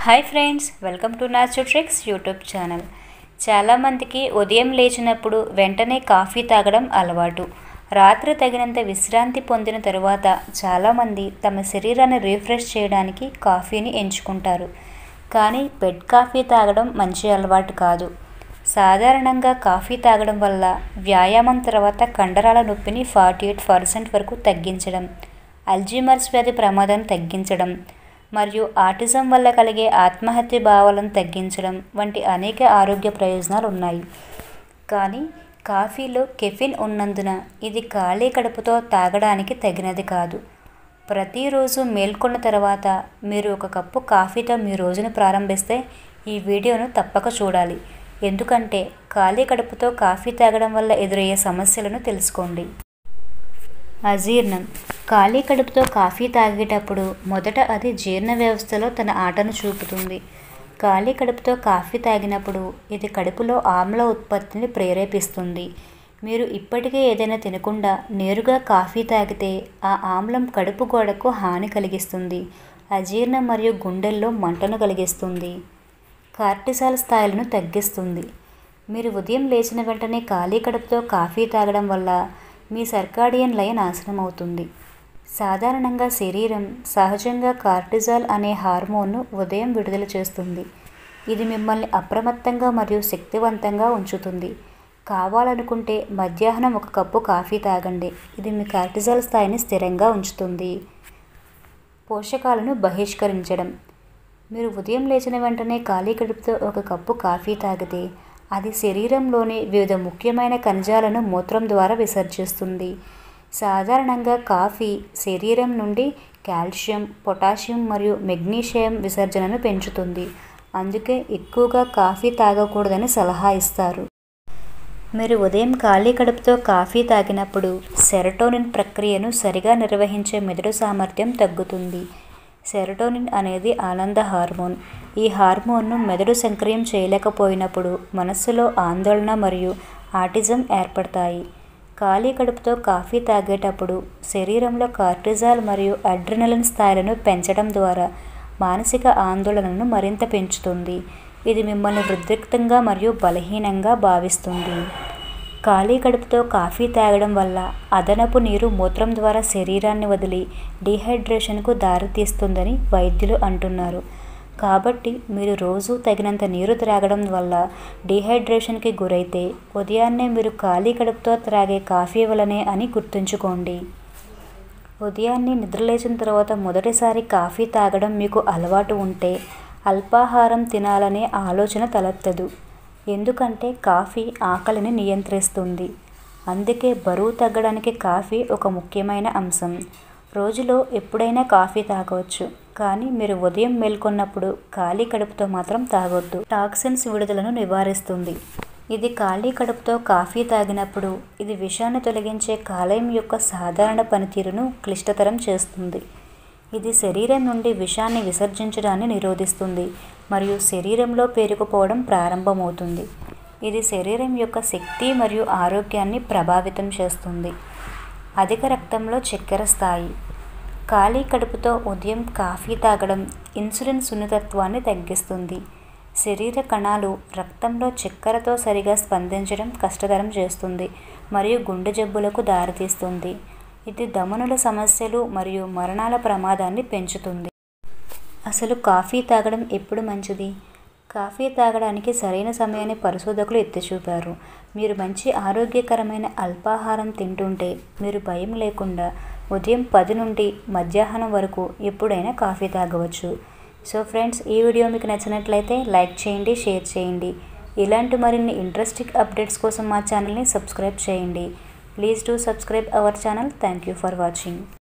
Hi friends, welcome to Nutritrix YouTube channel. చాలామందికి ఉదయం లేచినప్పుడు వెంటనే కాఫీ తాగడం అలవాటు. రాత్రి తగినంత విశ్రాంతి పొందిన తరువాత చాలామంది తమ శరీరాన్ని రీఫ్రెష్ చేయడానికి కాఫీని ఎంచుకుంటారు. కానీ బెడ్ కాఫీ తాగడం మంచి అలవాటు కాదు. సాధారణంగా కాఫీ తాగడం వల్ల వ్యాయామం తర్వాత కండరాల నొప్పిని 48% వరకు తగ్గించడం, అల్జీమర్స్ వ్యాధి ప్రమాదాన్ని తగ్గించడం మరియు ఆటిజం వల్ల కలిగే ఆత్మహత్య భావాలను తగ్గించడం వంటి అనేక ఆరోగ్య ప్రయోజనాలు ఉన్నాయి. కానీ కాఫీలో కెఫిన్ ఉన్నందున ఇది ఖాళీ కడుపుతో తాగడానికి తగినది కాదు. ప్రతిరోజు మేల్కొన్న తర్వాత మీరు ఒక కప్పు కాఫీతో మీ రోజును ప్రారంభిస్తే ఈ వీడియోను తప్పక చూడాలి. ఎందుకంటే ఖాళీ కడుపుతో కాఫీ తాగడం వల్ల ఎదురయ్యే సమస్యలను తెలుసుకోండి. అజీర్ణం. ఖాళీ కడుపుతో కాఫీ తాగేటప్పుడు మొదట అది జీర్ణ వ్యవస్థలో తన ఆటను చూపుతుంది. ఖాళీ కడుపుతో కాఫీ తాగినప్పుడు ఇది కడుపులో ఆమ్ల ఉత్పత్తిని ప్రేరేపిస్తుంది. మీరు ఇప్పటికే ఏదైనా తినకుండా నేరుగా కాఫీ తాగితే ఆ ఆమ్లం కడుపు గోడకు హాని కలిగిస్తుంది, అజీర్ణం మరియు గుండెల్లో మంటను కలిగిస్తుంది. కార్టిసాల్ స్థాయిలను తగ్గిస్తుంది. మీరు ఉదయం లేచిన వెంటనే ఖాళీ కడుపుతో కాఫీ తాగడం వల్ల మీ సర్కాడియన్ లయ నాశనం అవుతుంది. సాధారణంగా శరీరం సహజంగా కార్టిజాల్ అనే హార్మోన్ను ఉదయం విడుదల చేస్తుంది. ఇది మిమ్మల్ని అప్రమత్తంగా మరియు శక్తివంతంగా ఉంచుతుంది. కావాలనుకుంటే మధ్యాహ్నం ఒక కప్పు కాఫీ తాగండి. ఇది మీ కార్టిజాల్ స్థాయిని స్థిరంగా ఉంచుతుంది. పోషకాలను బహిష్కరించడం. మీరు ఉదయం లేచిన వెంటనే ఖాళీ కడుపుతో ఒక కప్పు కాఫీ తాగితే అది శరీరంలోని వివిధ ముఖ్యమైన ఖనిజాలను మూత్రం ద్వారా విసర్జిస్తుంది. సాధారణంగా కాఫీ శరీరం నుండి కాల్షియం, పొటాషియం మరియు మెగ్నీషియం విసర్జనను పెంచుతుంది. అందుకే ఎక్కువగా కాఫీ తాగకూడదని సలహా ఇస్తారు. మీరు ఉదయం ఖాళీ కడుపుతో కాఫీ తాగినప్పుడు సెరటోనిన్ ప్రక్రియను సరిగా నిర్వహించే మెదడు సామర్థ్యం తగ్గుతుంది. సెరటోనిన్ అనేది ఆనంద హార్మోన్. ఈ హార్మోన్ను మెదడు సక్రియం చేయలేకపోయినప్పుడు మనస్సులో ఆందోళన మరియు ఆటిజం ఏర్పడతాయి. ఖాళీ కడుపుతో కాఫీ తాగేటప్పుడు శరీరంలో కార్టిజాల్ మరియు అడ్రినలిన్ స్థాయిలను పెంచడం ద్వారా మానసిక ఆందోళనను మరింత పెంచుతుంది. ఇది మిమ్మల్ని ఉద్రిక్తంగా మరియు బలహీనంగా భావిస్తుంది. ఖాళీ కడుపుతో కాఫీ తాగడం వల్ల అదనపు నీరు మూత్రం ద్వారా శరీరాన్ని వదిలి డీహైడ్రేషన్కు దారితీస్తుందని వైద్యులు అంటున్నారు. కాబట్టి మీరు రోజు తగినంత నీరు త్రాగడం వల్ల డీహైడ్రేషన్కి గురైతే ఉదయాన్నే మీరు ఖాళీ కడుపుతో త్రాగే కాఫీ వలనే అని గుర్తుంచుకోండి. ఉదయాన్నే నిద్రలేచిన తర్వాత మొదటిసారి కాఫీ తాగడం మీకు అలవాటు ఉంటే అల్పాహారం తినాలనే ఆలోచన తలెత్తదు. ఎందుకంటే కాఫీ ఆకలిని నియంత్రిస్తుంది. అందుకే బరువు తగ్గడానికి కాఫీ ఒక ముఖ్యమైన అంశం. రోజులో ఎప్పుడైనా కాఫీ తాగవచ్చు, కానీ మీరు ఉదయం మేల్కొన్నప్పుడు ఖాళీ కడుపుతో మాత్రం తాగొద్దు. టాక్సిన్స్ విడుదలను నివారిస్తుంది. ఇది ఖాళీ కడుపుతో కాఫీ తాగినప్పుడు ఇది విషాన్ని తొలగించే కాలేయం యొక్క సాధారణ పనితీరును క్లిష్టతరం చేస్తుంది. ఇది శరీరం నుండి విషాన్ని విసర్జించడాన్ని నిరోధిస్తుంది మరియు శరీరంలో పేరుకుపోవడం ప్రారంభమవుతుంది. ఇది శరీరం యొక్క శక్తి మరియు ఆరోగ్యాన్ని ప్రభావితం చేస్తుంది. అధిక రక్తంలో చక్కెర స్థాయి. ఖాళీ కడుపుతో ఉదయం కాఫీ తాగడం ఇన్సులిన్ సున్నితత్వాన్ని తగ్గిస్తుంది. శరీర కణాలు రక్తంలో చక్కెరతో సరిగా స్పందించడం కష్టతరం చేస్తుంది మరియు గుండె జబ్బులకు దారితీస్తుంది. ఇది ధమనుల సమస్యలు మరియు మరణాల ప్రమాదాన్ని పెంచుతుంది. అసలు కాఫీ తాగడం ఎప్పుడు మంచిది? కాఫీ తాగడానికి సరైన సమయాన్ని పరిశోధకులు ఎత్తిచూపారు. మీరు మంచి ఆరోగ్యకరమైన అల్పాహారం తింటుంటే మీరు భయం లేకుండా ఉదయం 10 నుండి మధ్యాహ్నం వరకు ఎప్పుడైనా కాఫీ తాగవచ్చు. సో ఫ్రెండ్స్, ఈ వీడియో మీకు నచ్చినట్లయితే లైక్ చేయండి, షేర్ చేయండి. ఇలాంటి మరిన్ని ఇంట్రెస్టింగ్ అప్డేట్స్ కోసం మా ఛానల్ని సబ్స్క్రైబ్ చేయండి. Please do subscribe our channel. Thank you for watching.